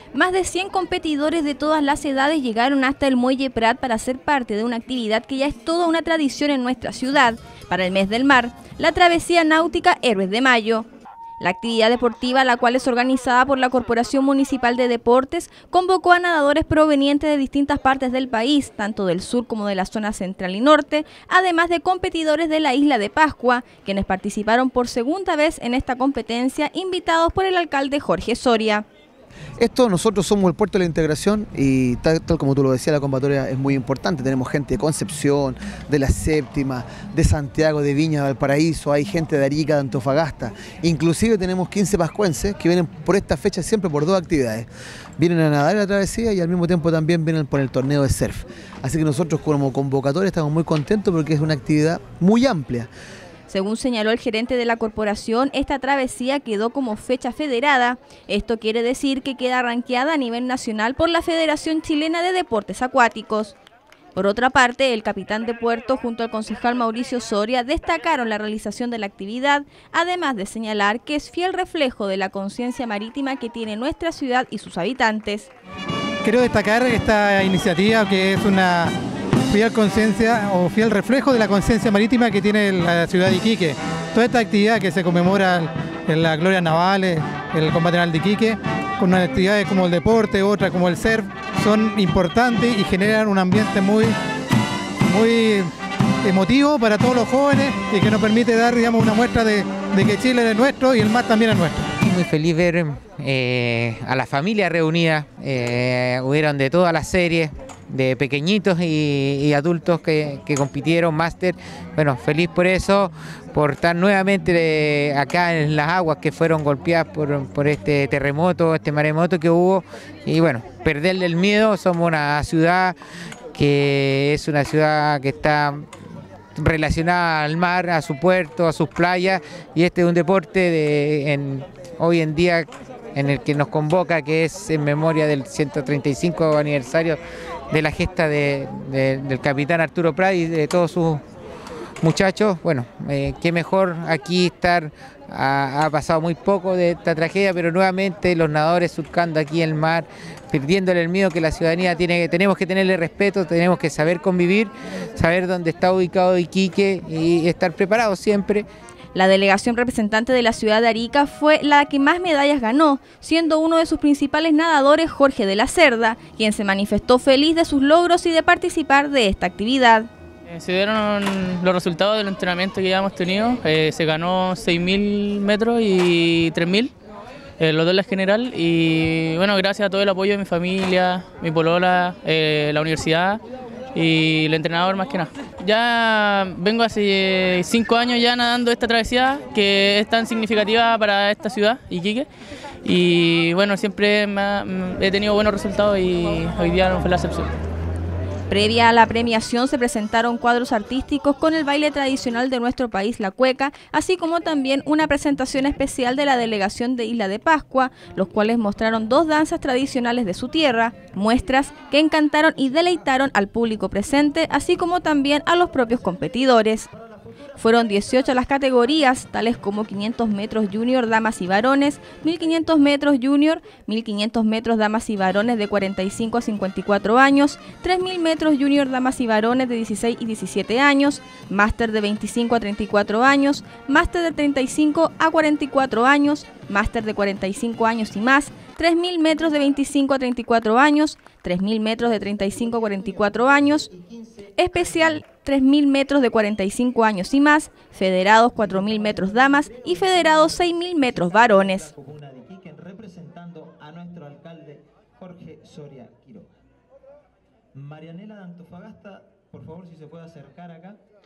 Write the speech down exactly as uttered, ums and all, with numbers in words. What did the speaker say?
Más de cien competidores de todas las edades llegaron hasta el Muelle Prat para ser parte de una actividad que ya es toda una tradición en nuestra ciudad. Para el mes del mar, la travesía náutica Héroes de Mayo. La actividad deportiva, la cual es organizada por la Corporación Municipal de Deportes, convocó a nadadores provenientes de distintas partes del país, tanto del sur como de la zona central y norte, además de competidores de la isla de Pascua, quienes participaron por segunda vez en esta competencia, invitados por el alcalde Jorge Soria. Esto, nosotros somos el puerto de la integración y tal, tal como tú lo decías, la convocatoria es muy importante. Tenemos gente de Concepción, de La Séptima, de Santiago, de Viña, de Valparaíso, hay gente de Arica, de Antofagasta. Inclusive tenemos quince pascuenses que vienen por esta fecha siempre por dos actividades. Vienen a nadar en la travesía y al mismo tiempo también vienen por el torneo de surf. Así que nosotros como convocatoria estamos muy contentos porque es una actividad muy amplia. Según señaló el gerente de la corporación, esta travesía quedó como fecha federada. Esto quiere decir que queda ranqueada a nivel nacional por la Federación Chilena de Deportes Acuáticos. Por otra parte, el capitán de puerto junto al concejal Mauricio Soria destacaron la realización de la actividad, además de señalar que es fiel reflejo de la conciencia marítima que tiene nuestra ciudad y sus habitantes. Quiero destacar esta iniciativa que es una fiel conciencia o fiel reflejo de la conciencia marítima que tiene la ciudad de Iquique. Toda esta actividad que se conmemora en las glorias navales, el combate naval de Iquique, con actividades como el deporte, otras como el surf, son importantes y generan un ambiente muy, muy emotivo para todos los jóvenes y que nos permite dar, digamos, una muestra de, de que Chile es nuestro y el mar también es nuestro. Muy feliz ver eh, a la familia reunida, eh, hubieron de todas las series, de pequeñitos y, y adultos que, que compitieron, máster. Bueno, feliz por eso, por estar nuevamente de, acá en las aguas que fueron golpeadas por, por este terremoto, este maremoto que hubo. Y bueno, perderle el miedo. Somos una ciudad que es una ciudad que está relacionada al mar, a su puerto, a sus playas, y este es un deporte de, en, hoy en día en el que nos convoca, que es en memoria del ciento treinta y cinco aniversario de la gesta de, de, del capitán Arturo Prat y de todos sus muchachos. Bueno, eh, qué mejor aquí estar, ha, ha pasado muy poco de esta tragedia, pero nuevamente los nadadores surcando aquí el mar, perdiéndole el miedo que la ciudadanía tiene, tenemos que tenerle respeto, tenemos que saber convivir, saber dónde está ubicado Iquique y estar preparados siempre. La delegación representante de la ciudad de Arica fue la que más medallas ganó, siendo uno de sus principales nadadores Jorge de la Cerda, quien se manifestó feliz de sus logros y de participar de esta actividad. Eh, se dieron los resultados del entrenamiento que ya hemos tenido, eh, se ganó seis mil metros y tres mil, eh, los dos en la general, y bueno, gracias a todo el apoyo de mi familia, mi polola, eh, la universidad y el entrenador más que nada. Ya vengo hace cinco años ya nadando esta travesía que es tan significativa para esta ciudad, Iquique, y bueno, siempre me ha, he tenido buenos resultados y hoy día no fue la excepción. Previa a la premiación se presentaron cuadros artísticos con el baile tradicional de nuestro país, la cueca, así como también una presentación especial de la delegación de Isla de Pascua, los cuales mostraron dos danzas tradicionales de su tierra, muestras que encantaron y deleitaron al público presente, así como también a los propios competidores. Fueron dieciocho las categorías, tales como quinientos metros junior damas y varones, mil quinientos metros junior, mil quinientos metros damas y varones de cuarenta y cinco a cincuenta y cuatro años, tres mil metros junior damas y varones de dieciséis y diecisiete años, máster de veinticinco a treinta y cuatro años, máster de treinta y cinco a cuarenta y cuatro años, máster de cuarenta y cinco años y más, tres mil metros de veinticinco a treinta y cuatro años, tres mil metros de treinta y cinco a cuarenta y cuatro años, especial tres mil metros de cuarenta y cinco años y más, federados cuatro mil metros damas y federados seis mil metros varones. Representando a nuestro alcalde Jorge Soria Quiroga. Marianela de Antofagasta, por favor, si se puede acercar acá.